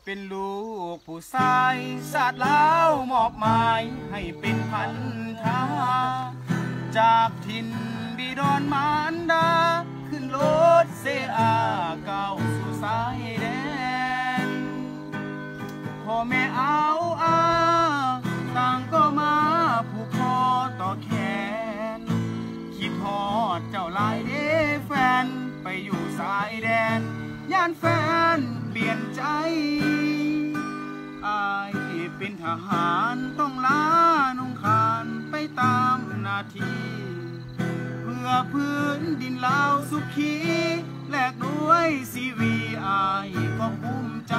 เป็นลูกผู้ชายศาสตร์ลาวมอบหมายให้เป็นพันธาจากถิ่นดินอนมารดาขึ้นรถเสอาก้าวสู่สายแดนพ่อแม่เอาต่างก็มาผูกคอต่อแขนคิดฮอดเจ้าลายเด้แฟนไปอยู่สายแดนย่านแฟนเปลี่ยนใจอายเป็นทหารต้องลานุ่งขานไปตามหน้าที่เพื่อพื้นดินลาวสุขีแลกด้วยชีวีอายก็ภูมิใจ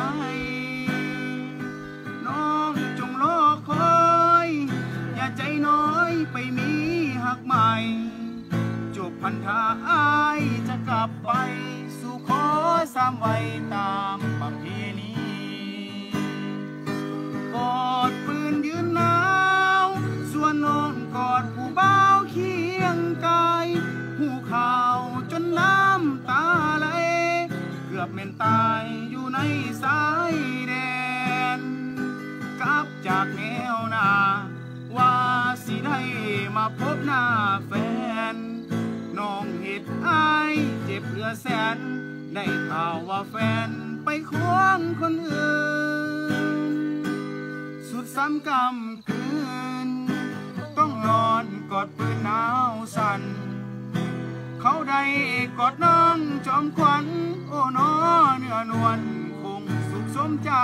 น้องจงรอคอยอย่าใจน้อยไปมีหักใหม่จบพันธะอายจะกลับไปสู่ขอสามไว้ตามประเพณีกอดปืนยืนหนาวส่วนน้องกอดผู้บ่าวเคียงกายหูข่าวจนน้ำตาไหลเกือบเม่นตายอยู่ในสายแดนกลับจากแนวหน้าว่าสิได้มาพบหน้าแฟนน้องเห็ดอายเจ็บเหลือแสนได้ข่าวว่าแฟนไปควงคนอื่นสุดซ้ำกำคืนต้องนอนกอดปืนหนาวสั่นเขาได้กอดน้องจอมขวัญโอ้น้อเนื้อนวลคงสุขสมใจ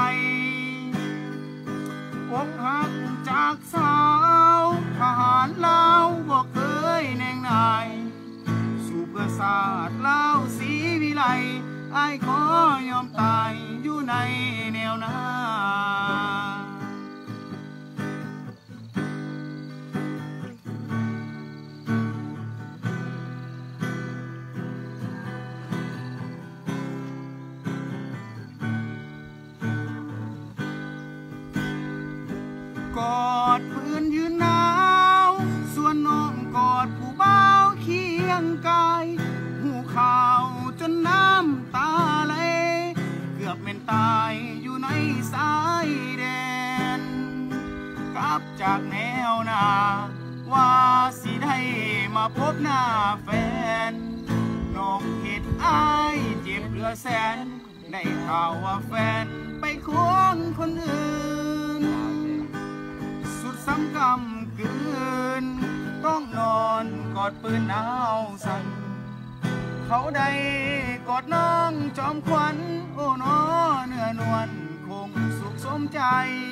อกหักจากสาวทหารลาวบอกเคยแนงนายสู่เพื่อศาสตร์ลาวศรีวิไลอายขอยอมตายอยู่ในแนวหน้ากอดพื้นยืนหนาวส่วนน้องกอดผู้บ่าวเคียงกายหูข่าวจนน้ำตาไหลเกือบเม่นตายอยู่ในสายแดนกลับจากแนวหน้าว่าสิได้มาพบหน้าแฟนน้องเห็ดอายเจ็บเหลือแสนได้ข่าวว่าแฟนไปควงคนอื่นสุดซ้ำกำคืนต้องนอนกอดปืนหนาวสั่นเขาได้กอดน้องจอมขวัญโอ้น้อเนื้อนวลคงสุขสมใจ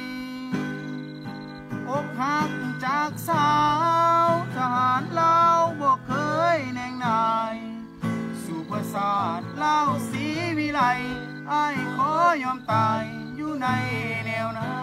อกหักจากสาวทหารลาวบอกเคยแนงนายสู่เพื่อศาสตร์ลาวศรีวิไลอายขอยอมตายอยู่ในแนวหน้า